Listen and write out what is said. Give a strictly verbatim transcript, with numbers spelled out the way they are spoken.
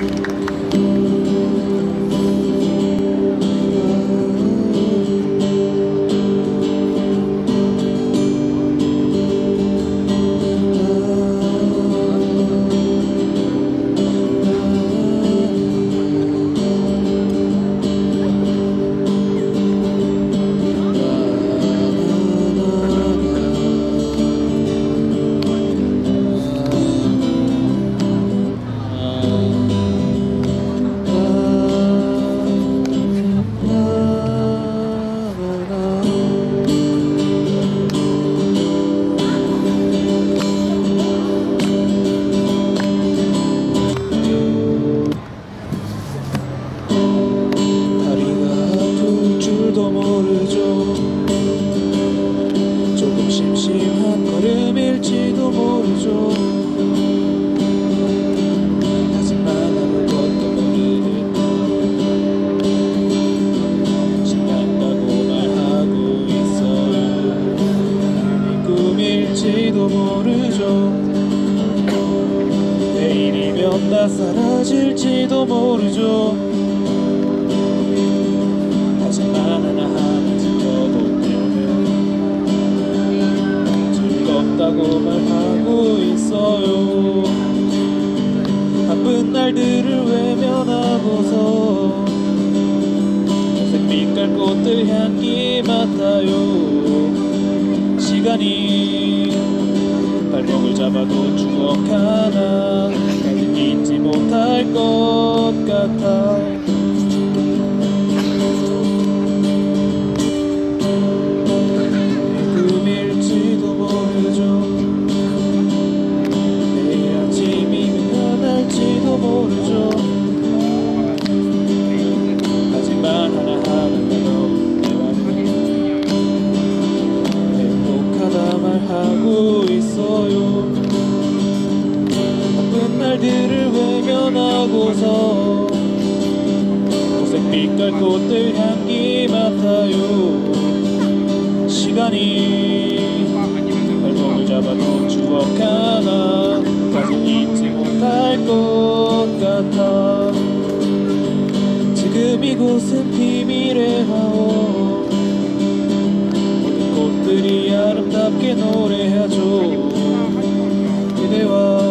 조금 심심한 걸음일지도 모르죠. 하지만 아무것도 모르겠다. 신난다고 말하고 있어요. 꿈일지도 모르죠. 내일이면 다 사라질지도 모르죠. 하지만 하나하나 지켜보면 즐겁다고 말하고 있어요. 바쁜 날들을 외면하고서 색빛깔 꽃들 향기 맡아요. 시간이 발목을 잡아도 추억 하나 잊지 못할 것 같아. 하고 있어요. 바쁜 날들을 외면하고서 고색빛깔 꽃들 향기 맡아요. 시간이 발목을 잡아도 추억 하나 가슴 잊지 못할 것 같아. 지금 이곳은 비밀의 화원. 꽃들이 아름답게 노래하죠. 그대와